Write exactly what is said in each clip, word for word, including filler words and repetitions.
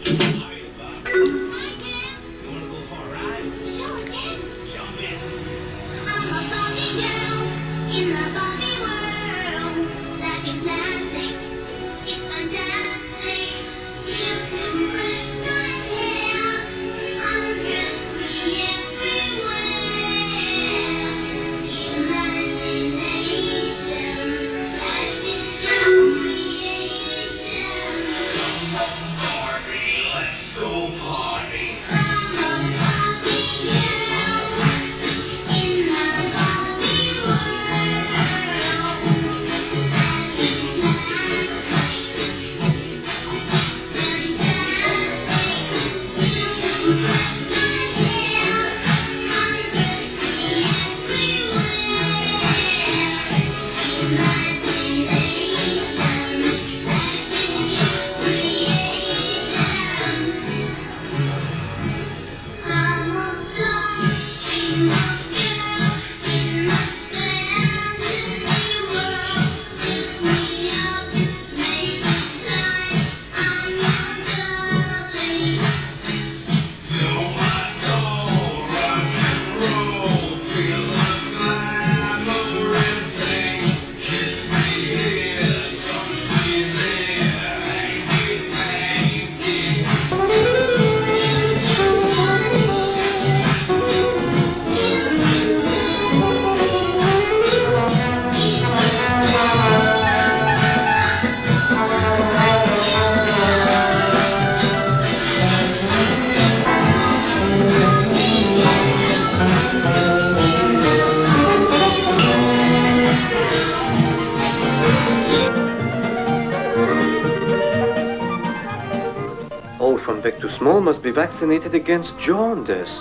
All from big to small must be vaccinated against jaundice.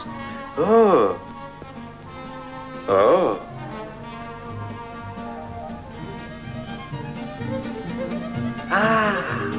Oh. Oh. Ah.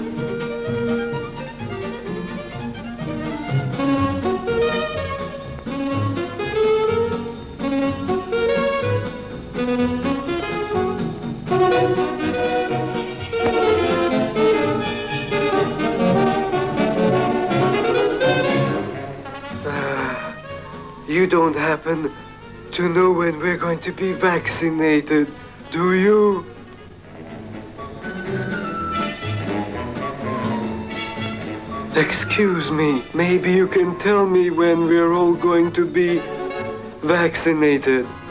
You don't happen to know when we're going to be vaccinated, do you? Excuse me, maybe you can tell me when we're all going to be vaccinated.